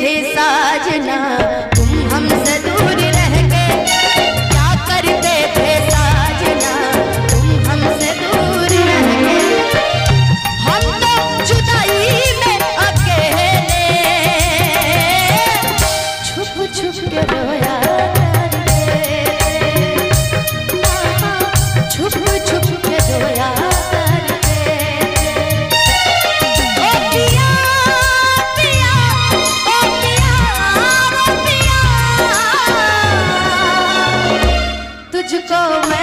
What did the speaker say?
थे साजना, तुम हमसे दूर रह के क्या करते थे साजना, तुम हमसे दूर रह के। हम तो जुदाई में अकेले छुप छुप के रोया करते, छुप छुप के रोया करते। ओ पिया पिया, ओ पिया, ओ पिया, तुझको